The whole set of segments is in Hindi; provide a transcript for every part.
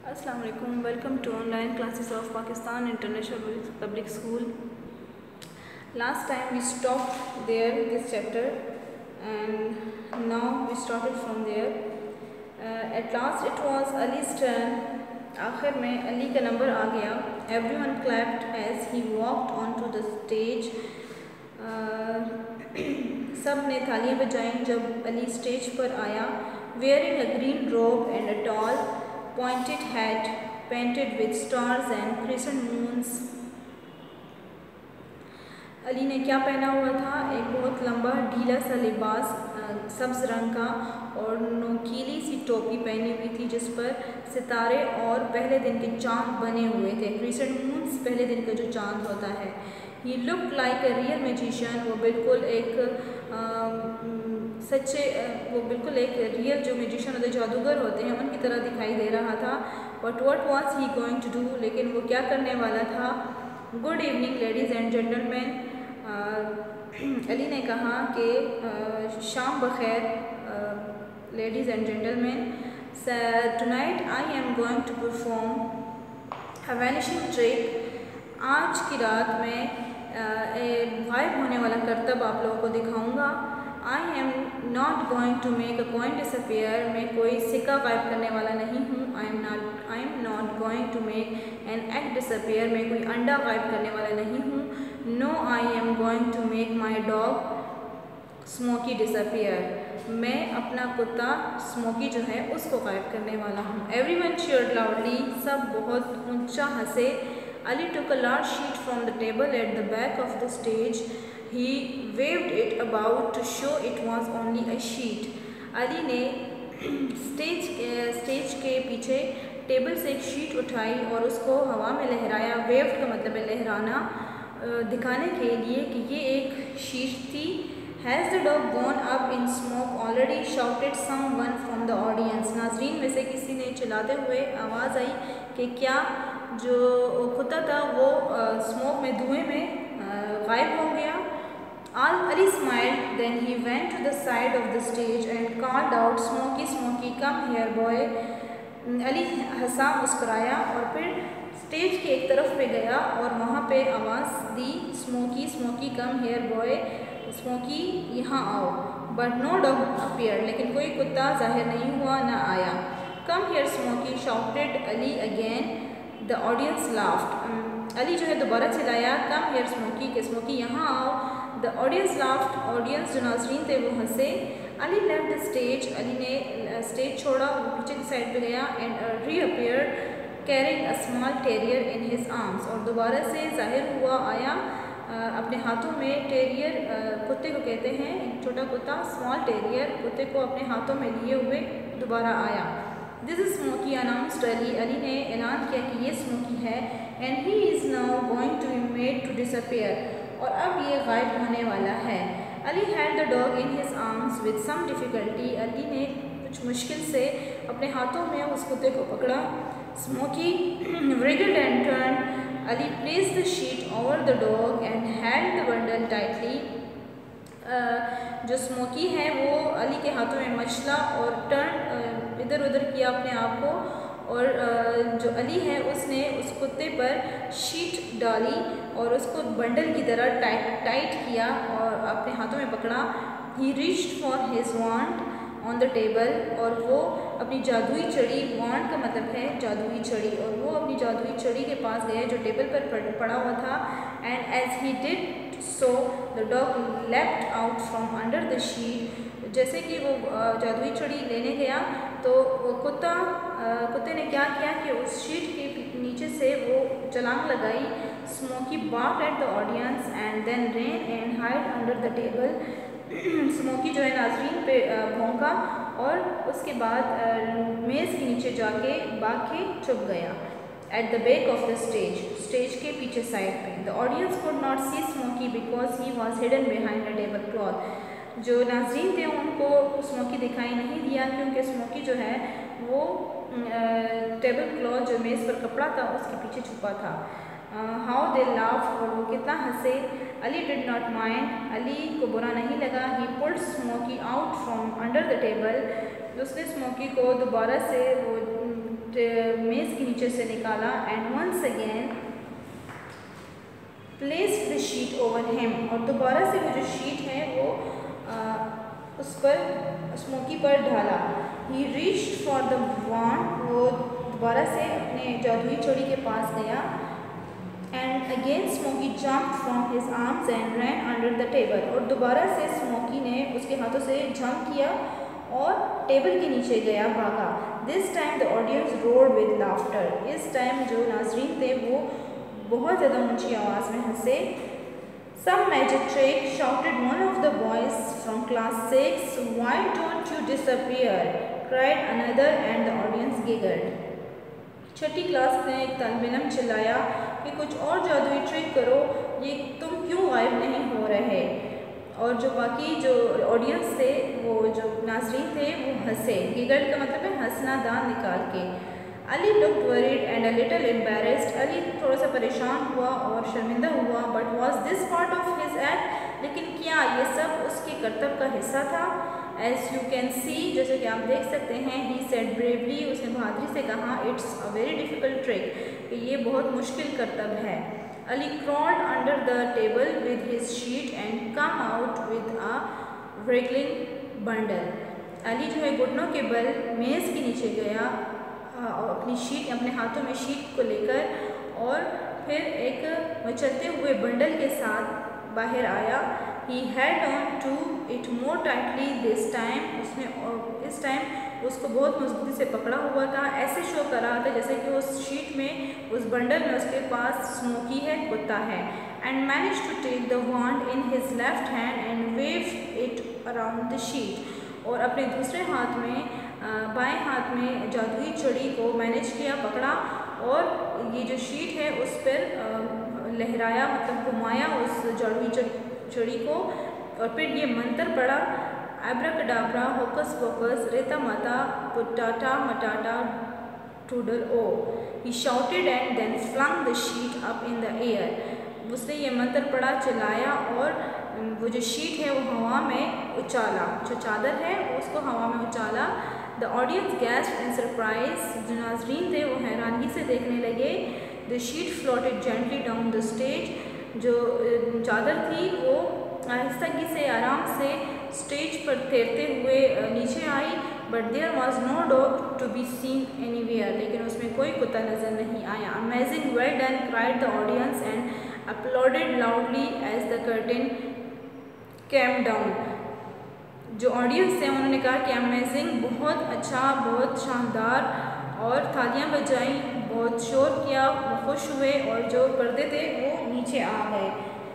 Assalamu alaikum. Welcome to online classes of Pakistan International Public School. Last time we stopped there this chapter and now we started from there. At last it was Ali's turn. आखिर में अली का नंबर आ गया. Everyone clapped as he walked onto the stage. सब ने तालियां बजाईं जब अली स्टेज पर आया. Wearing a green robe and a tall pointed hat painted with stars and crescent moons. Ali ने क्या पहना हुआ था? एक बहुत लंबा ढीला सा लिबास सब्ज़ रंग का और नोकीली सी टोपी पहनी हुई थी जिस पर सितारे और पहले दिन के चांद बने हुए थे. क्रिसेंट मून्स पहले दिन का जो चांद होता है. He looked like a real magician. वो बिल्कुल एक रियल जो मैजिशियन होते जादूगर होते हैं उनकी तरह दिखाई दे रहा था. But what was he going to do? लेकिन वो क्या करने वाला था? Good evening ladies and gentleman. Ali ने कहा कि शाम बखैर ladies and gentleman. Tonight I am going to perform a vanishing trick. आज की रात में गायब होने वाला करतब आप लोगों को दिखाऊंगा. I am not going to make a coin disappear. मैं कोई सिक्का गायब करने वाला नहीं हूँ. I am not going to make an egg disappear. मैं कोई अंडा गायब करने वाला नहीं हूँ. No I am going to make my dog Smoky disappear. मैं अपना कुत्ता स्मोकी जो है उसको गायब करने वाला हूँ. Everyone cheered loudly. सब बहुत ऊंचा हंसे. Ali took a large sheet from the table at the back of the stage. He waved it about to show it was only a sheet. Ali ने स्टेज के पीछे टेबल से एक शीट उठाई और उसको हवा में लहराया. वेव्ड का मतलब है लहराना, दिखाने के लिए कि ये एक शीट थी. Has the dog gone up in smoke already? shouted someone from the audience. नाजरीन में से किसी ने चिल्लाते हुए आवाज़ आई कि क्या जो कुत्ता था वो स्मोक में धुएं में गायब हो गया. Ali smiled. Then he went to the side of the stage and called out, "Smokey, Smokey, come here, boy." Ali हंसा, मुस्कुराया और फिर स्टेज के एक तरफ पे गया और वहाँ पे आवाज़ दी, "Smoky, Smoky, come here boy." Smoky यहाँ आओ. But no dog appear. लेकिन कोई कुत्ता जाहिर नहीं हुआ, ना आया. Come here Smoky shouted Ali again. The audience laughed. Ali जो है दोबारा चिल्लाया, कम हेयर स्मोकी, के स्मोकी यहाँ आओ. The audience laughed. ऑडियंस जो नाजरीन थे वो हंसे. Ali left the stage. Ali ने स्टेज छोड़ा, वो पीछे की साइड पे गया. And reappear carrying a small terrier in his arms. और दोबारा से जाहिर हुआ, आया अपने हाथों में. टेरियर कुत्ते को कहते हैं, एक छोटा कुत्ता. स्मॉल टेरियर कुत्ते को अपने हाथों में लिए हुए दोबारा आया. This is Smoky announced Ali. Ali ने ऐलान किया कि ये स्मोकी है. And he is now going to be made to disappear. और अब ये गायब होने वाला है. Ali had the dog in his arms with some difficulty. Ali ने कुछ मुश्किल से अपने हाथों में उस कुत्ते को पकड़ा. Smoky wriggled and turned. Ali placed the sheet over the dog and held the bundle tightly. जो स्मोकी है वो अली के हाथों में मचला और टर्न इधर उधर किया अपने आप को. और जो अली है उसने उस कुत्ते पर शीट डाली और उसको बंडल की तरह टाइट किया और अपने हाथों में पकड़ा. He reached for his wand on the table. और वो अपनी जादुई छड़ी, वांड का मतलब है जादुई छड़ी, और वो अपनी जादुई छड़ी के पास गया जो टेबल पर पड़ा हुआ था. And as he did so the dog left out from under the sheet. जैसे कि वो जादुई छड़ी लेने गया तो वो कुत्ते ने क्या किया कि उस शीट के नीचे से वो छलांग लगाई. Smoky barked at the audience and then ran and hide under the table. Smoky जो है नाजरीन पे भौंका और उसके बाद मेज़ के नीचे जाके भाग के छुप गया. At the back of the stage. Stage के पीछे साइड पे. The audience could not see Smoky because he was hidden behind a table cloth. जो नाजरीन थे उनको स्मोकी दिखाई नहीं दिया क्योंकि स्मोकी जो है वो टेबल क्लॉथ जो मेज़ पर कपड़ा था उसके पीछे छुपा था. How they laugh. और वो कितना हंसे. Ali did not mind. Ali को बुरा नहीं लगा. He pulled Smoky out from under the table. उसने स्मोकी को दोबारा से वो मेज़ की नीचे से निकाला and once again placed the sheet over him, और दोबारा से वो जो शीट है वो उस पर स्मोकी पर ढाला। He reached for the wand, वो दोबारा से अपने जादुई छड़ी के पास गया। And again Smoky jumped from his arms and ran under the table, और दोबारा से स्मोकी ने उसके हाथों से जंप किया और टेबल के नीचे गया, भागा। This time the audience roared with laughter, इस टाइम जो नाजरीन थे वो बहुत ज़्यादा ऊंची आवाज़ में हंसे। Some magic trick, shouted one of the boys from class 6. Why don't you disappear? cried another and the audience giggled. छठी क्लास में एक तालिब-इल्म चिल्लाया कि कुछ और जादुई ट्रिक करो, ये तुम क्यों गायब नहीं हो रहे। और जो बाकी जो ऑडियंस थे, वो जो नाजरीन थे, वो हंसे। गिगल का मतलब है हंसना, दांत निकाल के। Ali looked worried and a little embarrassed, Ali थोड़ा सा परेशान हुआ और शर्मिंदा हुआ। But was this part of his act, लेकिन क्या ये सब उसके करतब का हिस्सा था। एज यू कैन सी, जैसे कि आप देख सकते हैं, ही सेड ब्रेवली, उसने बहादुरी से कहा, it's a very difficult trick, कि ये बहुत मुश्किल करतब है। Ali crawled under the table with his sheet and come out with a wriggling bundle. Ali जो है घुटनों के बल मेज़ के नीचे गया और अपनी शीट, अपने हाथों में शीट को लेकर, और फिर एक मचलते हुए बंडल के साथ बाहर आया। He had on to it more tightly this time, उसने इस टाइम उसको बहुत मजबूती से पकड़ा हुआ था। ऐसे शो कर रहा था जैसे कि उस शीट में, उस बंडल में उसके पास स्मोकी है, कुत्ता है। And manage to take the wand in his left hand and wave it around the sheet, और अपने दूसरे हाथ में, बाएं हाथ में जादुई छड़ी को मैनेज किया, पकड़ा, और ये जो शीट है उस पर लहराया, मतलब घुमाया उस जादुई छड़ी को, और फिर ये मंत्र पड़ा, एब्राकडाब्रा होकस पोकस रेता माता पुटाटा मटाटा toodle oo. He shouted and then flung the sheet up in the air, उसने ये मंत्र पढ़ा, चलाया, और वो जो शीट है वो हवा में उछाला, जो चादर है उसको हवा में उछाला। The audience gasped in surprise, जो नाजरीन थे वो हैरानगी से देखने लगे। The sheet floated gently down the stage, जो चादर थी वो आहिस्तगी से, आराम से स्टेज पर तैरते हुए नीचे आई। But there was no dog to be seen anywhere, लेकिन उसमें कोई कुत्ता नजर नहीं आया। Amazing, well done, cried the audience and applauded loudly as the curtain came down. जो ऑडियंस थे उन्होंने कहा कि अमेजिंग, बहुत अच्छा, बहुत शानदार, और तालियां बजाई, बहुत शोर किया, खुश हुए, और जो पर्दे थे वो नीचे आ गए।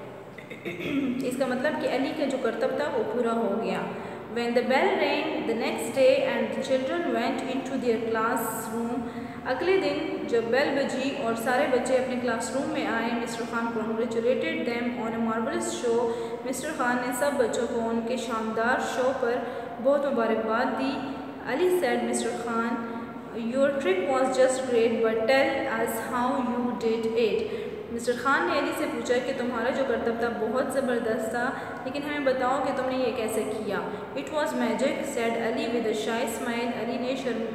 इसका मतलब कि अली का जो करतब था वो पूरा हो गया। When the bell rang the next day and the children went into their classroom, अगले दिन जब बेल बजी और सारे बच्चे अपने क्लासरूम में आए, mister Khan congratulated them on a marvelous show, mister Khan ने सब बच्चों को उनके शानदार शो पर बहुत मुबारकबाद दी। Ali said, mister Khan, your trick was just great, but tell us how you did it. Mister Khan ने अली से पूछा कि तुम्हारा जो करतब था बहुत ज़बरदस्त था, लेकिन हमें बताओ कि तुमने ये कैसे किया। It was magic, said Ali with a shy smile, Ali ने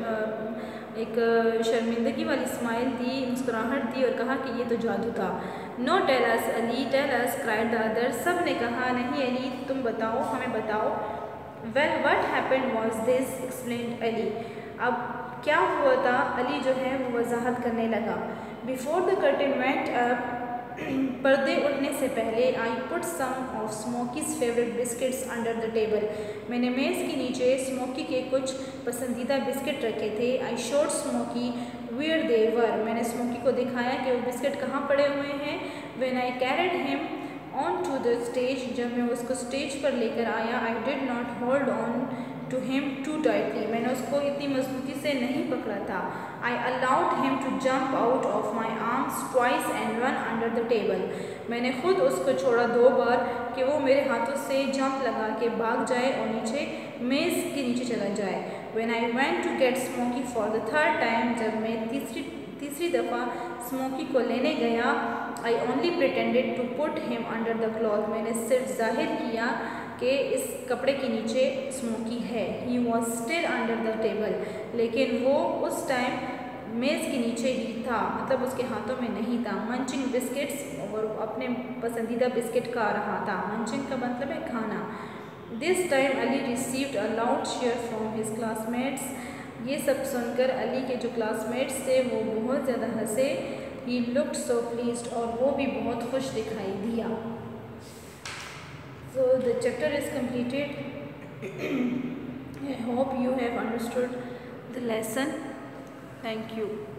एक शर्मिंदगी वाली स्माइल दी, मुस्कुराहट दी, और कहा कि ये तो जादू था। No tell us Ali, tell us, cried the others, सब ने कहा, नहीं अली तुम बताओ, हमें बताओ। Well what happened was this, explained Ali, अब क्या हुआ था, अली जो है वो वजाहत करने लगा। Before the curtain went up, पर्दे उठने से पहले, I put some of Smokey's favourite biscuits under the table, मैंने मेज़ के नीचे स्मोकी के कुछ पसंदीदा बिस्किट रखे थे। I showed Smokey where they were, मैंने स्मोकी को दिखाया कि वो बिस्किट कहाँ पड़े हुए हैं। When I carried him on to the stage, जब मैं उसको स्टेज पर लेकर आया, I did not hold on to him too tightly, मैंने उसको इतनी मजबूती से नहीं पकड़ा था। I allowed him to jump out of my arms twice and run under the table, मैंने खुद उसको छोड़ा 2 बार कि वो मेरे हाथों से जंप लगा के भाग जाए और नीचे मेज़ के नीचे चला जाए। When I went to get Smokey for the 3rd time, जब मैं तीसरी दफ़ा स्मोकी को लेने गया, I only pretended to put him under the cloth, मैंने सिर्फ जाहिर किया कि इस कपड़े के नीचे स्मोकी है। He was still under the table, लेकिन वो उस टाइम मेज़ के नीचे ही था, मतलब उसके हाथों में नहीं था। मंचिंग बिस्किट्स, और अपने पसंदीदा बिस्किट खा रहा था। मंचिंग का मतलब है खाना। This time Ali received a loud cheer from his classmates. ये सब सुनकर अली के जो क्लासमेट्स थे वो बहुत ज़्यादा हंसे। ही लुक्ड सो प्लीज्ड, और वो भी बहुत खुश दिखाई दिया। So the chapter is completed. I hope you have understood the lesson. Thank you.